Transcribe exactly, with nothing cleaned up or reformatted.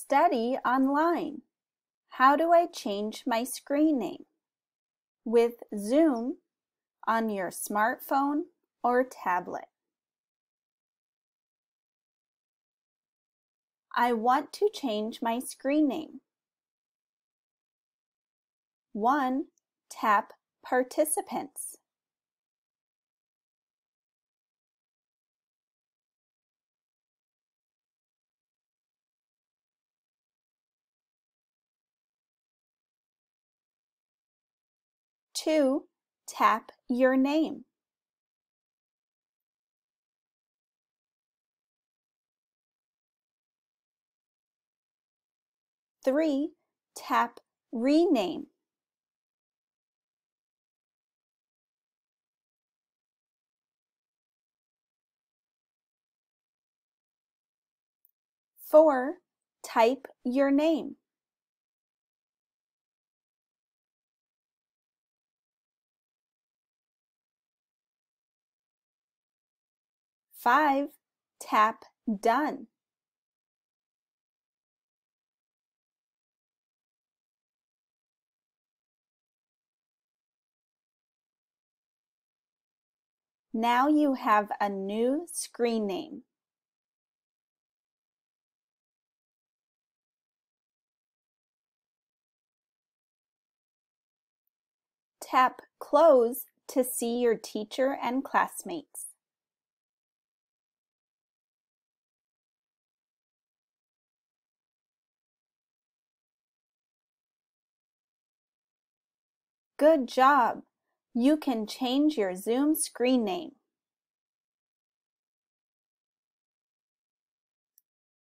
study online. How do I change my screen name? With Zoom on your smartphone or tablet. I want to change my screen name. one. Tap Participants. two. Tap your name. three. Tap Rename. four. Type your name. five. Tap Done. Now you have a new screen name. Tap Close to see your teacher and classmates. Good job! You can change your Zoom screen name.